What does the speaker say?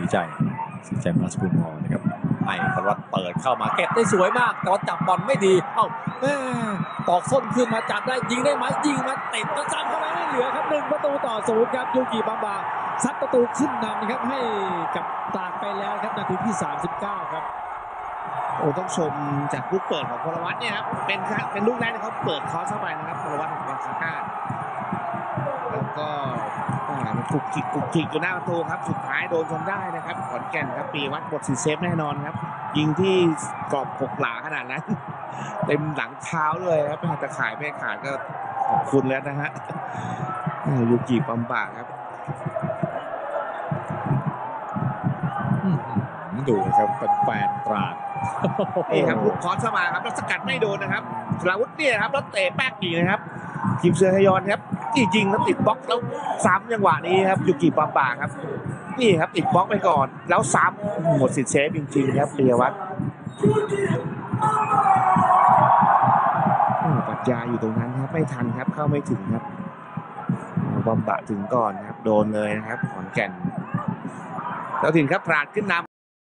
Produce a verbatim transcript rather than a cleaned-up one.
สีใจสีใจมาสกุลมองนะครับให้ปรวัติเปิดเข้ามาเก็บได้สวยมากแต่ว่าจับบอลไม่ดีเอ้าแม่ตอกส้นขึ้นมาจับได้ยิงได้ไหมยิงมาติดกระซ้ำเข้าไปไม่เหลือครับหนึ่งประตูต่อศูนย์ครับยูกิบัมบาซัดประตูขึ้นนำนะครับให้กับตราดไปแล้วครับนาทีที่สามสิบเก้าครับโอ้ต้องชมจากลูกเปิดของพลวัตเนี่ยครับเป็นเป็นลูกแรกที่เขาเปิดคอร์สเข้าไปนะครับพลวัตของบางคาก้าแล้วก็มันกุกกิกกุกกิกอยู่หน้าประตูครับสุดท้ายโดนจนได้นะครับขอนแก่นครับปีวัดบทสีเซฟแน่นอนครับยิงที่กรอบหกหลาขนาดนั้นเต็มหลังเท้าเลยครับไม่ตะข่ายไม่ขาดก็ขอบคุณแล้วนะฮะยูกิบัมบาครับดูครับแฟนตราดนี่ครับลูกคอร์สมาครับแล้วสกัดไม่โดนนะครับสราวุธเนี่ยครับแล้วเตะแป๊กอีกนะครับทีมเสือทยอนครับนี่ยิงแล้วติดบล็อกแล้วซ้ำจังหวะนี้ครับยูกิบัมบาครับนี่ครับติดบล็อกไปก่อนแล้วซ้ำหมดสิทธิ์เซฟจริงๆครับเปียวัฒน์ปัญญาอยู่ตรงนั้นครับไม่ทันครับเข้าไม่ถึงครับบัมบาถึงก่อนครับโดนเลยนะครับขอนแก่นแล้วถึงครับพลาดขึ้นนำ